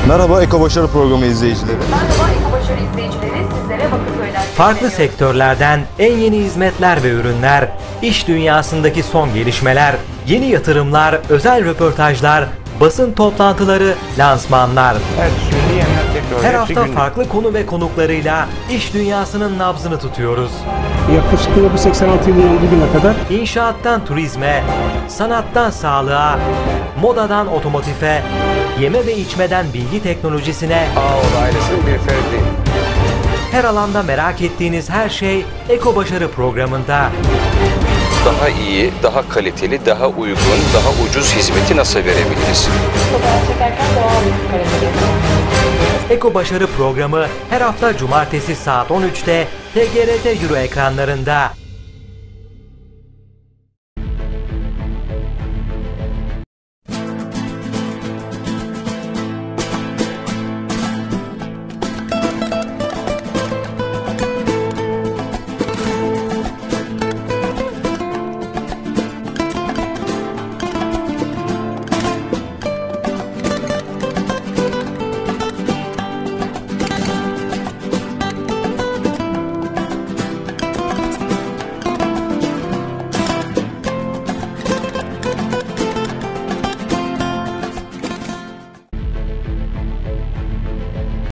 Merhaba Eko Başarı Programı izleyicileri. Merhaba Eko Başarı izleyicileri, sizlere Bakırköy'den Farklı sektörlerden en yeni hizmetler ve ürünler, iş dünyasındaki son gelişmeler, yeni yatırımlar, özel röportajlar, basın toplantıları, lansmanlar. Her hafta farklı konu ve konuklarıyla iş dünyasının nabzını tutuyoruz. Yaklaşık 1986 yılından bugüne kadar İnşaattan turizme, sanattan sağlığa, modadan otomotife, yeme ve içmeden bilgi teknolojisine, Ağoğlu ailesinin bir ferdi. her alanda merak ettiğiniz her şey Eko Başarı programında. Daha iyi, daha kaliteli, daha uygun, daha ucuz hizmeti nasıl verebiliriz? fotoğraf çekerken doğal bir karakter. Eko Başarı programı her hafta cumartesi saat 13'te TGRT Euro ekranlarında.